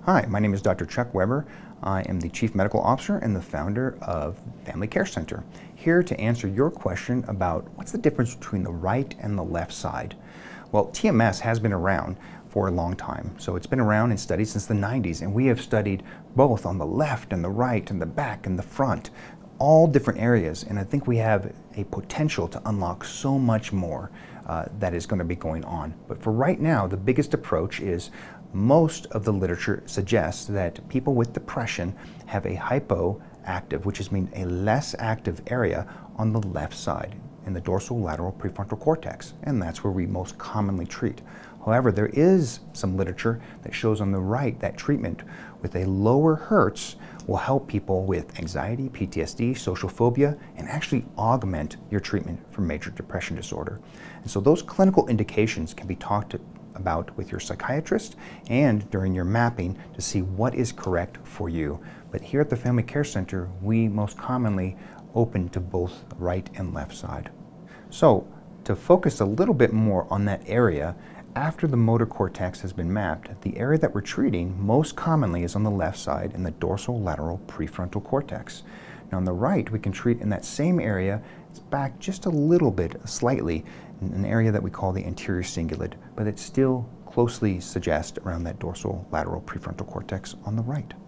Hi, my name is Dr. Chuck Weber. I am the Chief Medical Officer and the founder of Family Care Center, here to answer your question about what's the difference between the right and the left side. Well, TMS has been around for a long time. So it's been around and studied since the 90s, and we have studied both on the left and the right and the back and the front, all different areas, and I think we have a potential to unlock so much more that is going to be going on. But for right now, the biggest approach is most of the literature suggests that people with depression have a hypoactive, which is mean a less active area on the left side in the dorsolateral prefrontal cortex, and that's where we most commonly treat. However, there is some literature that shows on the right that treatment with a lower Hertz will help people with anxiety, PTSD, social phobia, and actually augment your treatment for major depression disorder. And so those clinical indications can be talked about with your psychiatrist and during your mapping to see what is correct for you. But here at the Family Care Center, we most commonly open to both right and left side. So to focus a little bit more on that area, after the motor cortex has been mapped, the area that we're treating most commonly is on the left side in the dorsolateral prefrontal cortex. Now on the right, we can treat in that same area. It's back just a little bit, slightly, in an area that we call the anterior cingulate, but it still closely suggests around that dorsolateral prefrontal cortex on the right.